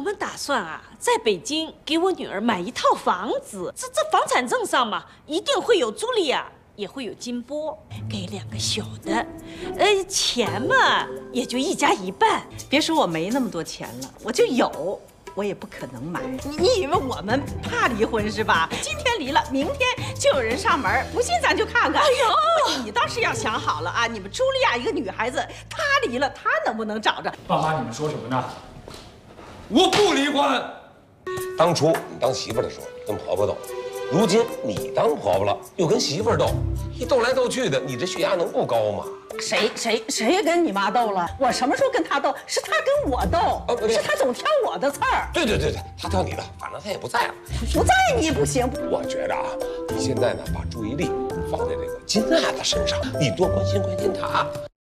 们打算啊，在北京给我女儿买一套房子，这房产证上嘛，一定会有茱莉亚，也会有金波，给2个小的，钱嘛也就1家1半。 别说我没那么多钱了，我就有，我也不可能买。你以为我们怕离婚是吧？今天离了，明天就有人上门，不信咱就看看。哎呦，你倒是要想好了啊！你们茱莉亚一个女孩子，她离了，她能不能找着？ 爸妈，你们说什么呢？我不离婚。 当初你当媳妇的时候跟婆婆斗，如今你当婆婆了又跟媳妇斗，一斗来斗去的，你这血压能不高吗？ 谁跟你妈斗了？我什么时候跟她斗？是她跟我斗，是她总挑我的刺儿。 对，她挑你的，反正她也不在了。 不在你不行。 我觉得啊，你现在呢，把注意力放在这个金娜的身上，你多关心关心她。